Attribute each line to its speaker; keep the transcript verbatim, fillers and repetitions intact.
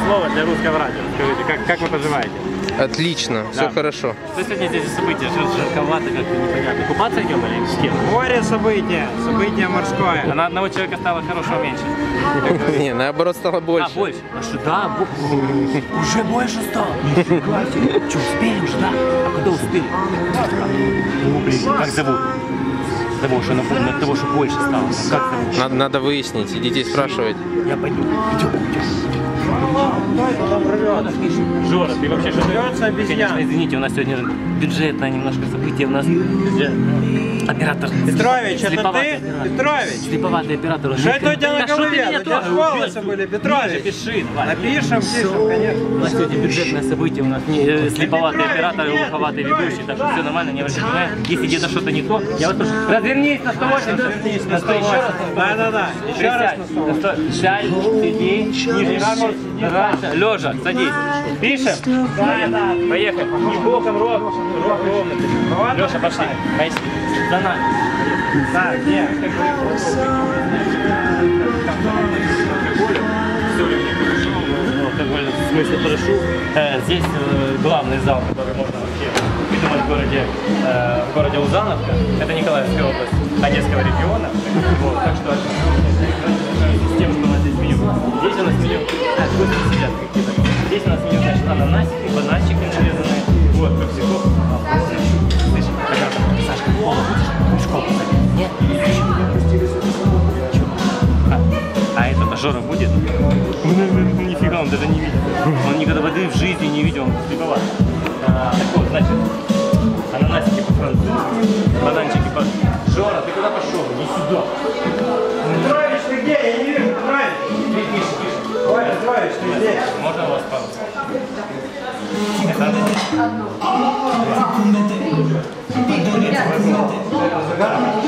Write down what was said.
Speaker 1: слово для русского радио. Скажите, как, как вы поживаете?
Speaker 2: Отлично,
Speaker 1: Да.
Speaker 2: все хорошо.
Speaker 1: Что сегодня здесь за события? Жарковато как-то непонятно. Купаться идем или с кем?
Speaker 3: Море события, событие морское.
Speaker 1: А на одного человека стало хорошего меньше.
Speaker 2: Не, наоборот, стало больше.
Speaker 1: А, больше? А что, да, уже больше стало. Что, успели уже, да? А куда успели? Ну, блин, как зовут? Того, что напомню, от того, что больше стало. Как зовут?
Speaker 2: Надо, надо выяснить, идите спрашивать.
Speaker 1: Я пойду. Идем, идем. Жора, ты вообще что? Конечно, извините, у нас сегодня бюджетное немножко событие. У нас оператор.
Speaker 3: Петрович, это
Speaker 1: слеповатый
Speaker 3: ты?
Speaker 1: оператор.
Speaker 3: Петрович?
Speaker 1: Слеповатый оператор.
Speaker 3: Что это у тебя на
Speaker 1: Да что ты
Speaker 3: голове?
Speaker 1: меня
Speaker 3: У тебя
Speaker 1: тоже?
Speaker 3: волосы были, Петрович.
Speaker 1: Пиши, давай.
Speaker 3: Напишем, пишем, конечно.
Speaker 1: У нас сегодня бюджетное событие, у нас не, э, слеповатый оператор и глуховатый ведущий, так что все нормально, не обращайте внимания. Если где-то что-то не то, я вас прошу, развернись на сто восемьдесят, на сто еще раз.
Speaker 3: Да-да-да, еще раз на сто.
Speaker 1: Сядь, сиди, нижний ракурс, старайся, лежа, садись. Пишем? Поехали. Поехали. Не боком, рог, рог ровно. Леша, пошли. Пошли. За нами.
Speaker 3: Так, где?
Speaker 1: В смысле прошу. Э, здесь э, главный зал, который можно вообще придумать в городе, э, в городе Узановка. Это Николаевская область Одесского региона. Вот, так что с тем, что у нас здесь меню. Здесь у нас меню. А, гости сидят какие-то. Здесь у нас меню, значит, ананасики, бананчики нарезанные. Вот, попсиков. Слышь, Сашка, Пола, будешь в школу? Нет? А, а этот Жора будет? Нифига, он даже не видит. Он никогда воды в жизни не видел, он слеповат. А, так вот, значит, ананасики по-французски, бананчики по... Жора, ты куда пошел? Не сюда.
Speaker 3: Петрович, ты где? Я не вижу, Петрович.
Speaker 1: Ты пишешь, пишешь.
Speaker 3: Ой, Петрович, ты здесь.
Speaker 1: Можно у вас пару слов? Это...